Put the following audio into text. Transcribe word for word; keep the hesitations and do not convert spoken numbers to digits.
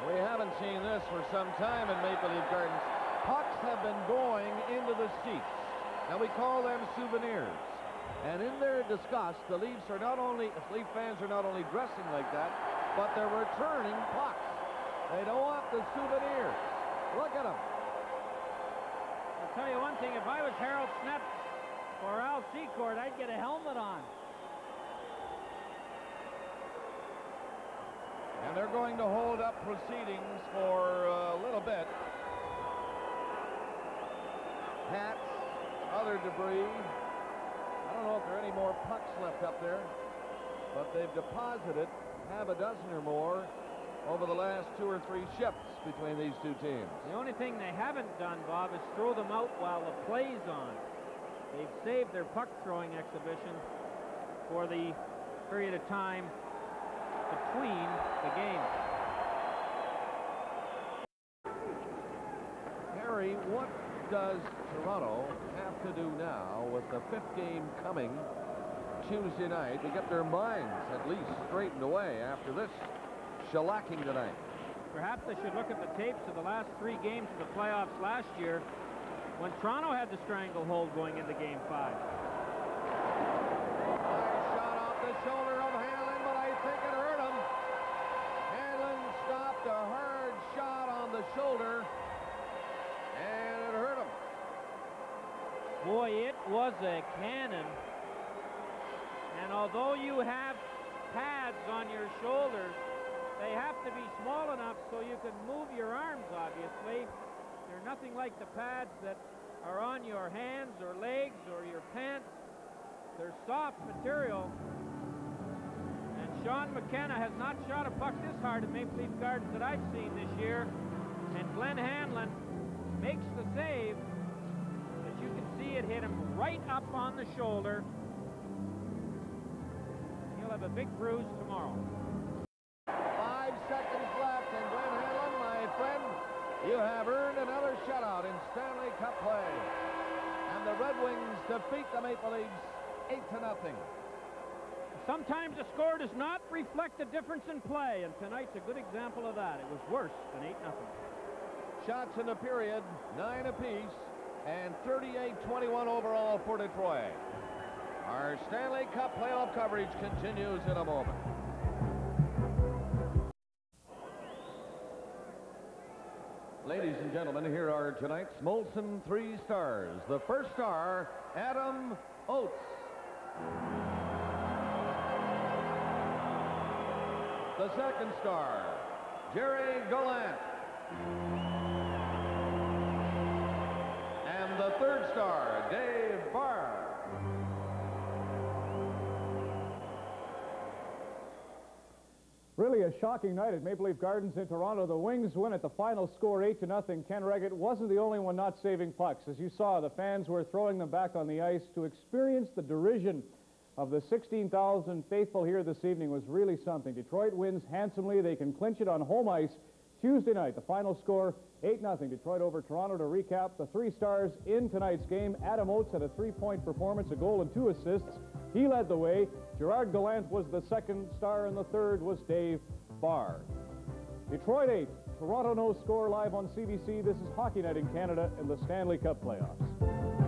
We haven't seen this for some time in Maple Leaf Gardens. Pucks have been going into the seats. Now we call them souvenirs. And in their disgust, the Leafs are not only, Leaf fans are not only dressing like that, but they're returning pucks. They don't want the souvenirs. Look at them. I'll tell you one thing, if I was Harold Snett or Al Secord, I'd get a helmet on. And they're going to hold up proceedings for a little bit. Hats, other debris. I don't know if there are any more pucks left up there, but they've deposited half a dozen or more over the last two or three shifts between these two teams. The only thing they haven't done, Bob, is throw them out while the play's on. They've saved their puck-throwing exhibition for the period of time between the games. Harry, what does Toronto have to do now with the fifth game coming Tuesday night to get their minds at least straightened away after this shellacking tonight? Perhaps they should look at the tapes of the last three games of the playoffs last year when Toronto had the stranglehold going into game five. Nice shot off the shoulder of Hanlon, but I think it hurt him. Hanlon stopped a hard shot on the shoulder, and it hurt him. Boy, it was a cannon. And although you have pads on your shoulders, they have to be small enough so you can move your arms, obviously. They're nothing like the pads that are on your hands or legs or your pants. They're soft material. And Sean McKenna has not shot a puck this hard at Maple Leaf Gardens that I've seen this year. And Glenn Hanlon makes the save. As you can see, it hit him right up on the shoulder. He'll have a big bruise tomorrow. Five seconds left, and Glenn Hanlon, my friend, you have earned another shutout in Stanley Cup play. And the Red Wings defeat the Maple Leafs eight to nothing. Sometimes the score does not reflect the difference in play, and tonight's a good example of that. It was worse than eight nothing. Shots in the period, nine apiece, and thirty-eight twenty-one overall for Detroit. Our Stanley Cup playoff coverage continues in a moment. Ladies and gentlemen, here are tonight's Molson three stars. The first star, Adam Oates. The second star, Jerry Gallant. And the third star, Dave Barr. Really a shocking night at Maple Leaf Gardens in Toronto. The Wings win at the final score eight to nothing. Ken Reggett wasn't the only one not saving pucks. As you saw, the fans were throwing them back on the ice. To experience the derision of the sixteen thousand faithful here this evening was really something. Detroit wins handsomely. They can clinch it on home ice Tuesday night. The final score, eight nothing. Detroit over Toronto. To recap, the three stars in tonight's game. Adam Oates had a three-point performance, a goal and two assists. He led the way. Gerard Gallant was the second star, and the third was Dave Barr. Detroit eight, Toronto no score, live on C B C. This is Hockey Night in Canada in the Stanley Cup playoffs.